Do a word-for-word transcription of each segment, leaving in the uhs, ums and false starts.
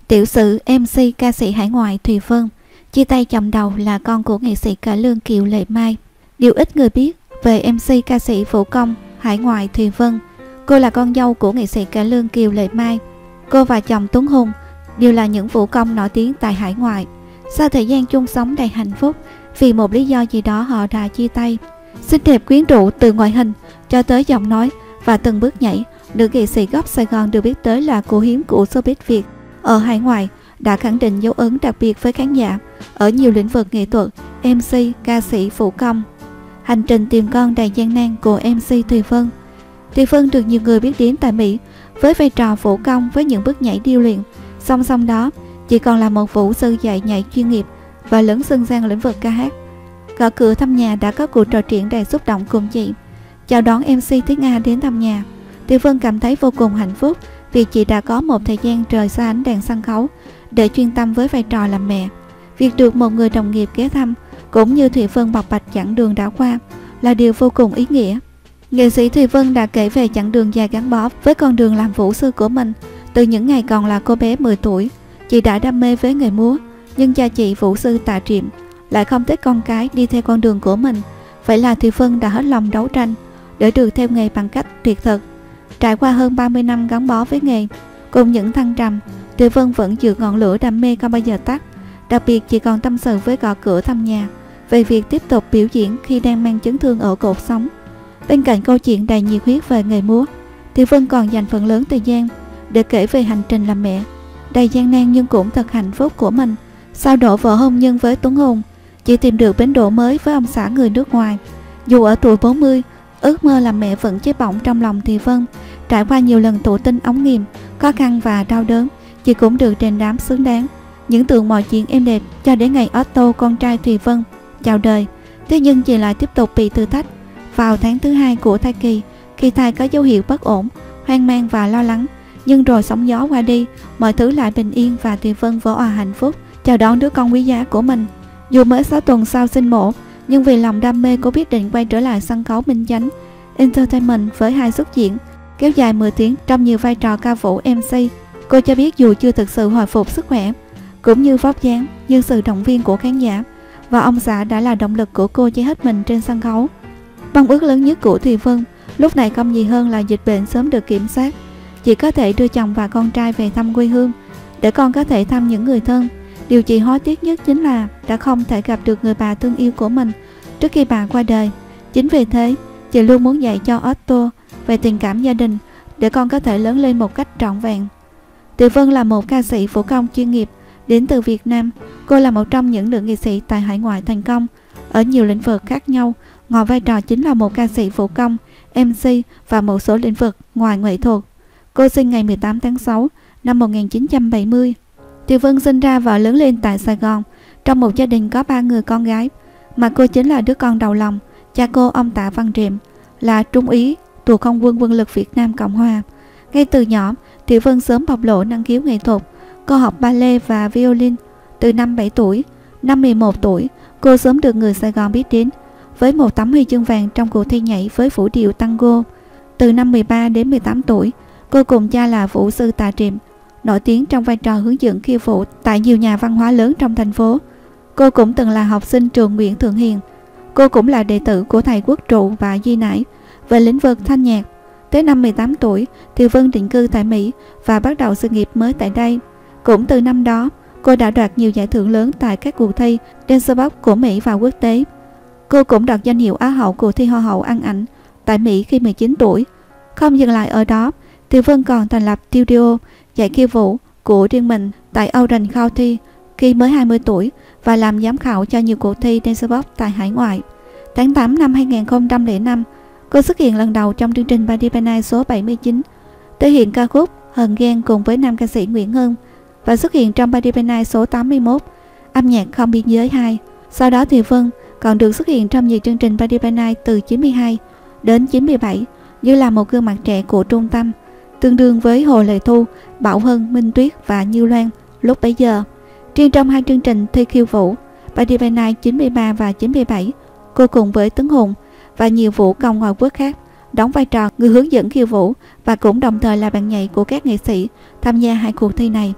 Tiểu sử em xê ca sĩ hải ngoại Thùy Vân chia tay chồng đầu là con của nghệ sĩ cải lương Kiều Lệ Mai. Điều ít người biết về em xê ca sĩ vũ công hải ngoại Thùy Vân, cô là con dâu của nghệ sĩ cải lương Kiều Lệ Mai. Cô và chồng Tuấn Hùng đều là những vũ công nổi tiếng tại hải ngoại. Sau thời gian chung sống đầy hạnh phúc, vì một lý do gì đó họ đã chia tay. Xinh đẹp quyến rũ từ ngoại hình cho tới giọng nói và từng bước nhảy, nữ nghệ sĩ gốc Sài Gòn được biết tới là cô hiếm của showbiz Việt ở hải ngoại, đã khẳng định dấu ấn đặc biệt với khán giả ở nhiều lĩnh vực nghệ thuật, em xê, ca sĩ, vũ công. Hành trình tìm con đầy gian nan của em xê Thùy Vân. Thùy Vân được nhiều người biết đến tại Mỹ với vai trò vũ công với những bước nhảy điêu luyện. Song song đó, chị còn là một vũ sư dạy nhảy chuyên nghiệp và lớn sân sang lĩnh vực ca hát. Gõ cửa thăm nhà đã có cuộc trò chuyện đầy xúc động cùng chị. Chào đón em xê Thúy Nga đến thăm nhà, Thùy Vân cảm thấy vô cùng hạnh phúc vì chị đã có một thời gian rời xa ánh đèn sân khấu để chuyên tâm với vai trò làm mẹ. Việc được một người đồng nghiệp ghé thăm cũng như Thùy Vân bộc bạch chặng đường đã qua là điều vô cùng ý nghĩa. Nghệ sĩ Thùy Vân đã kể về chặng đường dài gắn bó với con đường làm vũ sư của mình. Từ những ngày còn là cô bé mười tuổi, chị đã đam mê với nghề múa, nhưng cha chị vũ sư Tạ Triệm lại không thích con cái đi theo con đường của mình. Vậy là Thùy Vân đã hết lòng đấu tranh để được theo nghề bằng cách tuyệt thực. Trải qua hơn ba mươi năm gắn bó với nghề, cùng những thăng trầm, Thùy Vân vẫn giữ ngọn lửa đam mê không bao giờ tắt. Đặc biệt chị còn tâm sự với Gõ Cửa Thăm Nhà về việc tiếp tục biểu diễn khi đang mang chấn thương ở cột sống. Bên cạnh câu chuyện đầy nhiệt huyết về nghề múa, Thùy Vân còn dành phần lớn thời gian để kể về hành trình làm mẹ đầy gian nan nhưng cũng thật hạnh phúc của mình. Sau đổ vỡ hôn nhân với Tuấn Hùng, chị tìm được bến đỗ mới với ông xã người nước ngoài. Dù ở tuổi bốn mươi, ước mơ làm mẹ vẫn cháy bỏng trong lòng Thùy Vân. Trải qua nhiều lần thụ tinh ống nghiệm, khó khăn và đau đớn, chị cũng được đền đáp xứng đáng. Những tưởng mọi chuyện êm đẹp cho đến ngày Otto, con trai Thùy Vân, chào đời. Thế nhưng chị lại tiếp tục bị thử thách. Vào tháng thứ hai của thai kỳ, khi thai có dấu hiệu bất ổn, hoang mang và lo lắng, nhưng rồi sóng gió qua đi, mọi thứ lại bình yên và Thùy Vân vỡ òa hạnh phúc chào đón đứa con quý giá của mình. Dù mới sáu tuần sau sinh mổ, nhưng vì lòng đam mê, cô quyết định quay trở lại sân khấu Minh Chánh Entertainment với hai xuất diễn kéo dài mười tiếng trong nhiều vai trò ca vũ em xê. Cô cho biết dù chưa thực sự hồi phục sức khỏe cũng như vóc dáng, nhưng sự động viên của khán giả và ông xã đã là động lực của cô cháy hết mình trên sân khấu. Mong ước lớn nhất của Thùy Vân lúc này không gì hơn là dịch bệnh sớm được kiểm soát, chị có thể đưa chồng và con trai về thăm quê hương để con có thể thăm những người thân. Điều chị hối tiếc nhất chính là đã không thể gặp được người bà thương yêu của mình trước khi bà qua đời. Chính vì thế, chị luôn muốn dạy cho Otto về tình cảm gia đình để con có thể lớn lên một cách trọn vẹn. Thùy Vân là một ca sĩ vũ công chuyên nghiệp đến từ Việt Nam. Cô là một trong những nữ nghệ sĩ tại hải ngoại thành công ở nhiều lĩnh vực khác nhau. Ngoài vai trò chính là một ca sĩ vũ công, em xê và một số lĩnh vực ngoài nghệ thuật. Cô sinh ngày mười tám tháng sáu năm một nghìn chín trăm bảy mươi. Thùy Vân sinh ra và lớn lên tại Sài Gòn trong một gia đình có ba người con gái, mà cô chính là đứa con đầu lòng. Cha cô, ông Tạ Văn Triệm, là trung úy thuộc không quân quân lực Việt Nam Cộng Hòa. Ngay từ nhỏ, Thùy Vân sớm bộc lộ năng khiếu nghệ thuật. Cô học ballet và violin từ năm bảy tuổi. Năm mười một tuổi, cô sớm được người Sài Gòn biết đến với một tấm huy chương vàng trong cuộc thi nhảy với vũ điệu tango. Từ năm mười ba đến mười tám tuổi, cô cùng cha là vũ sư Tạ Triệm nổi tiếng trong vai trò hướng dẫn khiêu vũ tại nhiều nhà văn hóa lớn trong thành phố. Cô cũng từng là học sinh trường Nguyễn Thượng Hiền. Cô cũng là đệ tử của thầy Quốc Trụ và Duy Nải về lĩnh vực thanh nhạc. Tới năm mười tám tuổi, Thùy Vân định cư tại Mỹ và bắt đầu sự nghiệp mới tại đây. Cũng từ năm đó, cô đã đoạt nhiều giải thưởng lớn tại các cuộc thi Dance Box của Mỹ và quốc tế. Cô cũng đoạt danh hiệu Á hậu cuộc thi Hoa hậu ăn ảnh tại Mỹ khi mười chín tuổi. Không dừng lại ở đó, Thùy Vân còn thành lập studio dạy khiêu vũ của riêng mình tại Orange County khi mới hai mươi tuổi và làm giám khảo cho nhiều cuộc thi Dance Box tại hải ngoại. Tháng tám năm hai nghìn không trăm lẻ năm, cô xuất hiện lần đầu trong chương trình Party by Night số bảy mươi chín, thể hiện ca khúc Hờn Ghen cùng với nam ca sĩ Nguyễn Hưng, và xuất hiện trong Party by Night số tám mươi mốt, Âm nhạc không biên giới hai. Sau đó Thùy Vân còn được xuất hiện trong nhiều chương trình Party by Night từ chín mươi hai đến chín mươi bảy, như là một gương mặt trẻ của trung tâm, tương đương với Hồ Lệ Thu, Bảo Hân, Minh Tuyết và Như Loan lúc bấy giờ. Riêng trong hai chương trình thi khiêu vũ Party by Night chín mươi ba và chín mươi bảy, cô cùng với Tuấn Hùng và nhiều vũ công ngoại quốc khác đóng vai trò người hướng dẫn khiêu vũ và cũng đồng thời là bạn nhảy của các nghệ sĩ tham gia hai cuộc thi này.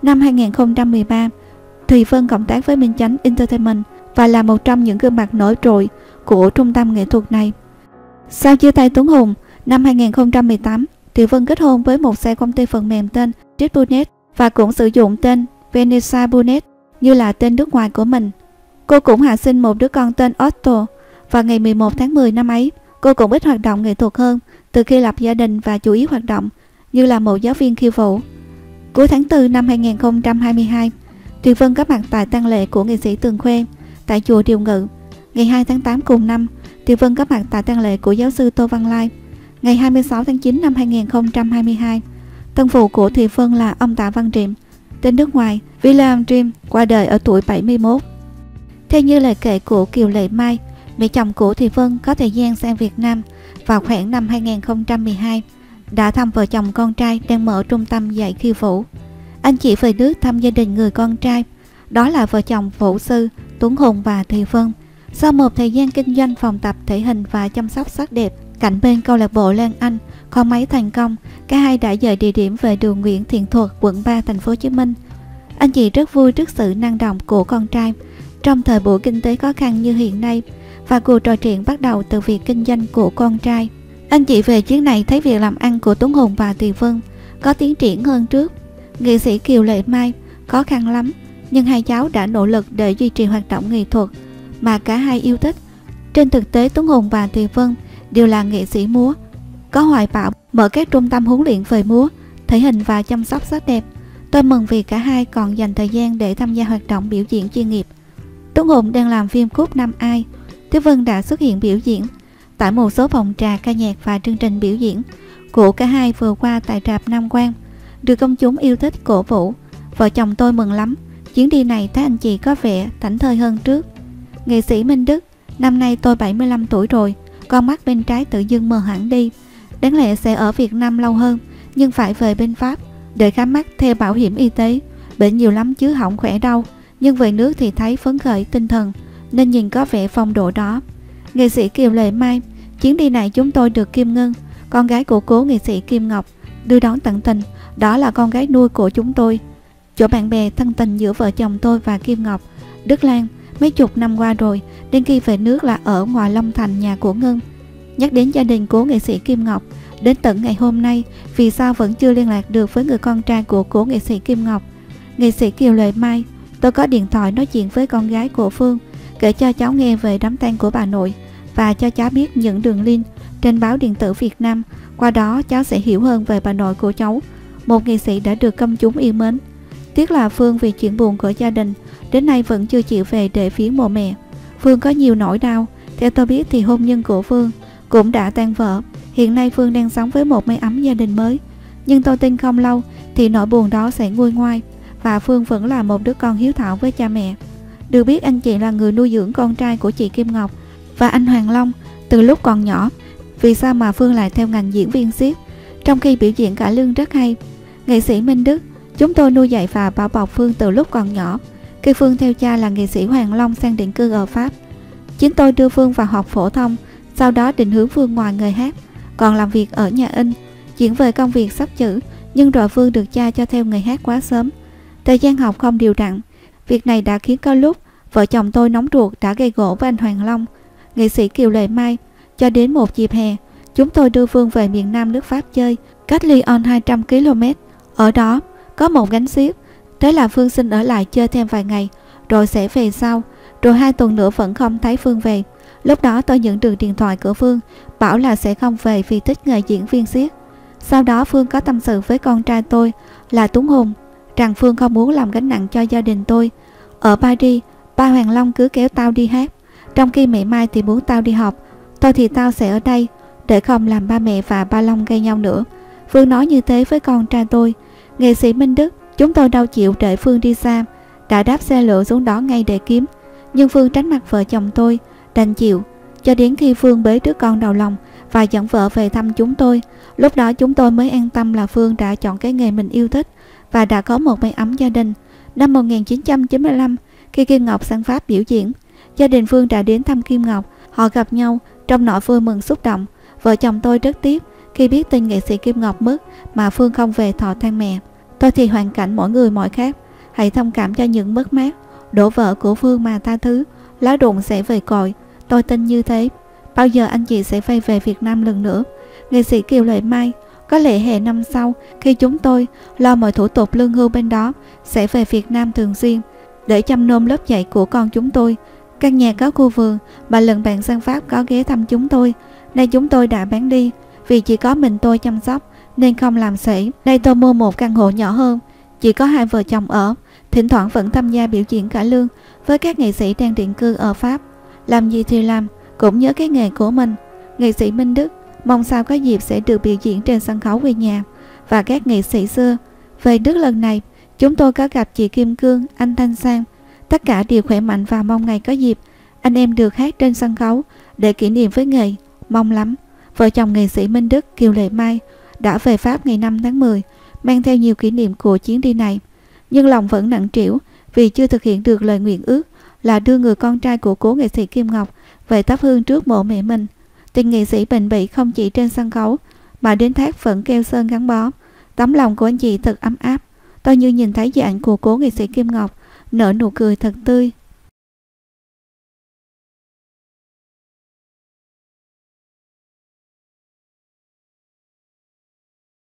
Năm hai nghìn không trăm mười ba, Thùy Vân cộng tác với Minh Chánh Entertainment và là một trong những gương mặt nổi trội của trung tâm nghệ thuật này. Sau chia tay Tuấn Hùng, năm hai nghìn không trăm mười tám, Thùy Vân kết hôn với một xe công ty phần mềm tên Tripbunet và cũng sử dụng tên Vanessa Bunet như là tên nước ngoài của mình. Cô cũng hạ sinh một đứa con tên Otto. Vào ngày mười một tháng mười năm ấy, cô cũng ít hoạt động nghệ thuật hơn từ khi lập gia đình và chủ yếu hoạt động như là một giáo viên khiêu vũ. Cuối tháng tư năm hai nghìn không trăm hai mươi hai, Thùy Vân có mặt tại tang lễ của nghệ sĩ Tường Khuê tại chùa Điều Ngự. Ngày hai tháng tám cùng năm, Thùy Vân có mặt tại tang lễ của giáo sư Tô Văn Lai. Ngày hai mươi sáu tháng chín năm hai nghìn không trăm hai mươi hai, tân phụ của Thùy Vân là ông Tạ Văn Triệm, tên nước ngoài William Dream, qua đời ở tuổi bảy mươi mốt. Theo như lời kể của Kiều Lệ Mai, mẹ chồng của Thùy Vân có thời gian sang Việt Nam vào khoảng năm hai nghìn không trăm mười hai, đã thăm vợ chồng con trai đang mở trung tâm dạy khiêu vũ. Anh chị về nước thăm gia đình người con trai, đó là vợ chồng vũ sư Tuấn Hùng và Thùy Vân. Sau một thời gian kinh doanh phòng tập thể hình và chăm sóc sắc đẹp cạnh bên câu lạc bộ Lan Anh không mấy thành công, cả hai đã dời địa điểm về đường Nguyễn Thiện Thuật, quận ba, thành phố Hồ Chí Minh. Anh chị rất vui trước sự năng động của con trai trong thời buổi kinh tế khó khăn như hiện nay, và cuộc trò chuyện bắt đầu từ việc kinh doanh của con trai. Anh chị về chuyến này thấy việc làm ăn của Tuấn Hùng và Thùy Vân có tiến triển hơn trước. Nghệ sĩ Kiều Lệ Mai khó khăn lắm, nhưng hai cháu đã nỗ lực để duy trì hoạt động nghệ thuật mà cả hai yêu thích. Trên thực tế, Tuấn Hùng và Thùy Vân đều là nghệ sĩ múa, có hoài bão mở các trung tâm huấn luyện về múa, thể hình và chăm sóc sắc đẹp. Tôi mừng vì cả hai còn dành thời gian để tham gia hoạt động biểu diễn chuyên nghiệp. Tuấn Hùng đang làm phim Khúc Năm Ai. Thùy Vân đã xuất hiện biểu diễn tại một số phòng trà ca nhạc và chương trình biểu diễn của cả hai vừa qua tại rạp Nam Quan, được công chúng yêu thích cổ vũ. Vợ chồng tôi mừng lắm, chuyến đi này thấy anh chị có vẻ thảnh thơi hơn trước. Nghệ sĩ Minh Đức: năm nay tôi bảy mươi lăm tuổi rồi, con mắt bên trái tự dưng mờ hẳn đi. Đáng lẽ sẽ ở Việt Nam lâu hơn, nhưng phải về bên Pháp để khám mắt theo bảo hiểm y tế. Bệnh nhiều lắm chứ không khỏe đâu, nhưng về nước thì thấy phấn khởi tinh thần, nên nhìn có vẻ phong độ đó. Nghệ sĩ Kiều Lệ Mai: chuyến đi này chúng tôi được Kim Ngân, con gái của cố nghệ sĩ Kim Ngọc, đưa đón tận tình. Đó là con gái nuôi của chúng tôi. Chỗ bạn bè thân tình giữa vợ chồng tôi và Kim Ngọc, Đức Lan, mấy chục năm qua rồi, đến khi về nước là ở ngoài Long Thành, nhà của Ngân. Nhắc đến gia đình cố nghệ sĩ Kim Ngọc, đến tận ngày hôm nay, vì sao vẫn chưa liên lạc được với người con trai của cố nghệ sĩ Kim Ngọc? Nghệ sĩ Kiều Lệ Mai: tôi có điện thoại nói chuyện với con gái của Phương, kể cho cháu nghe về đám tang của bà nội và cho cháu biết những đường link trên báo điện tử Việt Nam, qua đó cháu sẽ hiểu hơn về bà nội của cháu, một nghệ sĩ đã được công chúng yêu mến. Tiếc là Phương vì chuyện buồn của gia đình đến nay vẫn chưa chịu về để viếng mộ mẹ. Phương có nhiều nỗi đau. Theo tôi biết thì hôn nhân của Phương cũng đã tan vỡ. Hiện nay Phương đang sống với một mái ấm gia đình mới, nhưng tôi tin không lâu thì nỗi buồn đó sẽ nguôi ngoai và Phương vẫn là một đứa con hiếu thảo với cha mẹ. Được biết anh chị là người nuôi dưỡng con trai của chị Kim Ngọc và anh Hoàng Long từ lúc còn nhỏ. Vì sao mà Phương lại theo ngành diễn viên xiếc, trong khi biểu diễn cải lương rất hay? Nghệ sĩ Minh Đức: chúng tôi nuôi dạy và bảo bọc Phương từ lúc còn nhỏ. Khi Phương theo cha là nghệ sĩ Hoàng Long sang định cư ở Pháp, chính tôi đưa Phương vào học phổ thông, sau đó định hướng Phương ngoài nghề hát, còn làm việc ở nhà in, chuyển về công việc sắp chữ, nhưng rồi Phương được cha cho theo nghề hát quá sớm. Thời gian học không đều đặn. Việc này đã khiến có lúc vợ chồng tôi nóng ruột đã gây gổ với anh Hoàng Long. Nghệ sĩ Kiều Lệ Mai: cho đến một dịp hè, chúng tôi đưa Phương về miền Nam nước Pháp chơi, cách Lyon hai trăm ki lô mét. Ở đó có một gánh xiếc, thế là Phương xin ở lại chơi thêm vài ngày rồi sẽ về sau. Rồi hai tuần nữa vẫn không thấy Phương về. Lúc đó tôi nhận được điện thoại của Phương bảo là sẽ không về vì thích nghề diễn viên xiếc. Sau đó Phương có tâm sự với con trai tôi là Tuấn Hùng rằng Phương không muốn làm gánh nặng cho gia đình tôi. Ở Paris, ba Hoàng Long cứ kéo tao đi hát, trong khi mẹ Mai thì muốn tao đi học. Thôi thì tao sẽ ở đây để không làm ba mẹ và ba Long gây nhau nữa. Phương nói như thế với con trai tôi. Nghệ sĩ Minh Đức: chúng tôi đâu chịu để Phương đi xa, đã đáp xe lửa xuống đó ngay để kiếm, nhưng Phương tránh mặt vợ chồng tôi, đành chịu. Cho đến khi Phương bế đứa con đầu lòng và dẫn vợ về thăm chúng tôi, lúc đó chúng tôi mới an tâm là Phương đã chọn cái nghề mình yêu thích và đã có một mái ấm gia đình. Năm một nghìn chín trăm chín mươi lăm, khi Kim Ngọc sang Pháp biểu diễn, gia đình Phương đã đến thăm Kim Ngọc. Họ gặp nhau trong nỗi vui mừng xúc động. Vợ chồng tôi rất tiếc khi biết tin nghệ sĩ Kim Ngọc mất mà Phương không về thọ tang mẹ. Tôi thì hoàn cảnh mỗi người mỗi khác, hãy thông cảm cho những mất mát, đổ vỡ của Phương mà tha thứ. Lá rụng sẽ về cội, tôi tin như thế. Bao giờ anh chị sẽ quay về Việt Nam lần nữa? Nghệ sĩ Kiều Lệ Mai: có lẽ hè năm sau, khi chúng tôi lo mọi thủ tục lương hưu bên đó, sẽ về Việt Nam thường xuyên để chăm nom lớp dạy của con chúng tôi. Căn nhà có khu vườn mà lần bạn sang Pháp có ghé thăm chúng tôi, nay chúng tôi đã bán đi vì chỉ có mình tôi chăm sóc nên không làm xuể. Đây tôi mua một căn hộ nhỏ hơn, chỉ có hai vợ chồng ở, thỉnh thoảng vẫn tham gia biểu diễn cải lương với các nghệ sĩ đang định cư ở Pháp. Làm gì thì làm, cũng nhớ cái nghề của mình. Nghệ sĩ Minh Đức mong sao có dịp sẽ được biểu diễn trên sân khấu quê nhà và các nghệ sĩ xưa. Về Đức lần này, chúng tôi có gặp chị Kim Cương, anh Thanh Sang. Tất cả đều khỏe mạnh và mong ngày có dịp anh em được hát trên sân khấu để kỷ niệm với nghề. Mong lắm. Vợ chồng nghệ sĩ Minh Đức, Kiều Lệ Mai đã về Pháp ngày năm tháng mười, mang theo nhiều kỷ niệm của chuyến đi này. Nhưng lòng vẫn nặng trĩu vì chưa thực hiện được lời nguyện ước là đưa người con trai của cố nghệ sĩ Kim Ngọc về thắp hương trước mộ mẹ mình. Tình nghệ sĩ bền bỉ không chỉ trên sân khấu mà đến thác vẫn keo sơn gắn bó. Tấm lòng của anh chị thật ấm áp. Tôi như nhìn thấy di ảnh của cố nghệ sĩ Kim Ngọc nở nụ cười thật tươi.